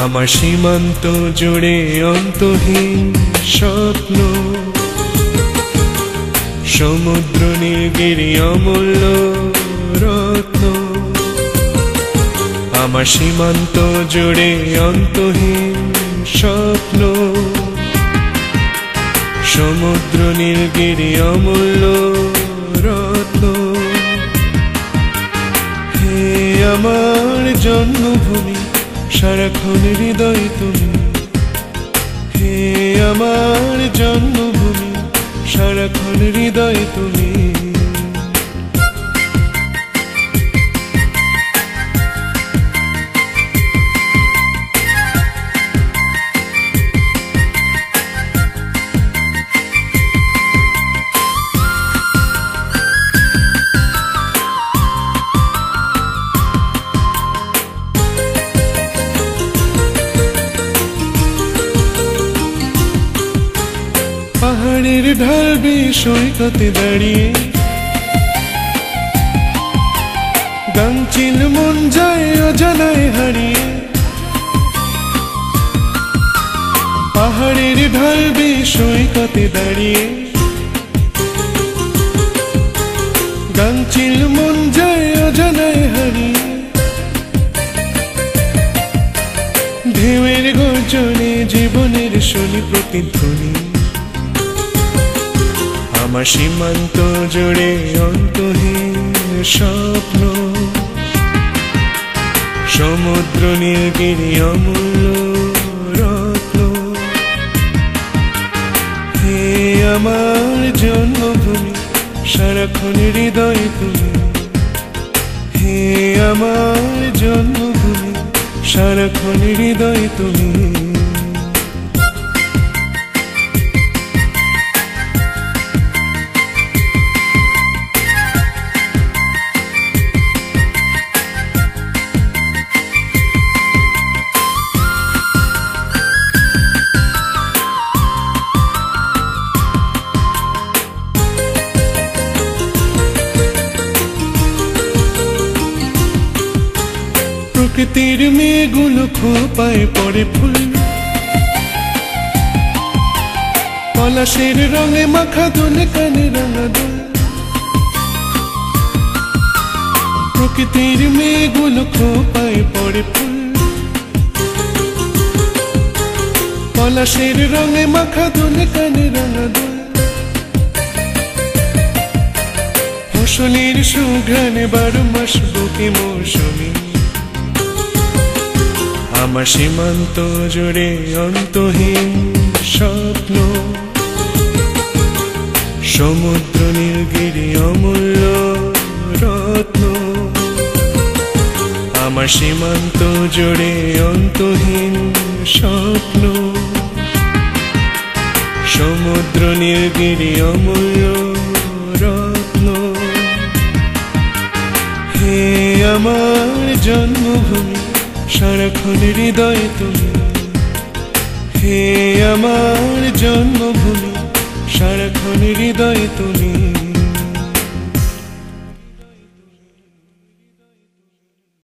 আমার সীমান্ত জুড়ে অন্তহীন স্বপ্ন, সমুদ্র নীলগিরি অমূল্য রত্ন। আমার সীমান্ত জুড়ে অন্তহীন স্বপ্ন, সমুদ্র নীলগিরি অমূল্য রত্ন। হে আমার জন্মভূমি, সারাক্ষণ হৃদয় তুমি। হে আমার জন্মভূমি, সারাক্ষণ হৃদয় তুমি। পাহাড়ের ঢাল সৈকতে দাঁড়িয়ে গাংচিল মন যায় অজানায় হারিয়ে। পাহাড়ের ঢাল সৈকতে দাঁড়িয়ে গাংচিল মন যায় অজানায় হারিয়ে। ঢেউয়ের গর্জনে জীবনের শুনি প্রতিধ্বনি। আমার সীমান্ত জুড়ে অন্তহীন স্বপ্ন, সমুদ্র নীলগিরি অমূল্য রত্ন। হে আমার জন্মভূমি, সারাক্ষণ হৃদয় তুমি। হে আমার জন্মভূমি, সারাক্ষণ হৃদয় তুমি। প্রকৃতির মেয়েগুলো খোপায় পড়ে ফুল, পলাশের রঙে মাখা দোল, কানে রাঙা দোল। প্রকৃতির মেয়েগুলো খোপায় পড়ে ফুল, পলাশের রঙে মাখা দোল, কানে রাঙা দোল। ফসলের সুঘ্রাণে 12 মাস বুকে মৌসুমী। আমার সীমান্ত জুড়ে অন্তহীন স্বপ্ন, সমুদ্র নীলগিরি অমূল্য রত্ন। আমার সীমান্ত জুড়ে অন্তহীন স্বপ্ন, সমুদ্র নীলগিরি অমূল্য রত্ন। হে আমার জন্মভূমি, সারাক্ষণ হৃদয় তুমি। হে আমার জন্মভূমি, সারাক্ষণ হৃদয় তুমি।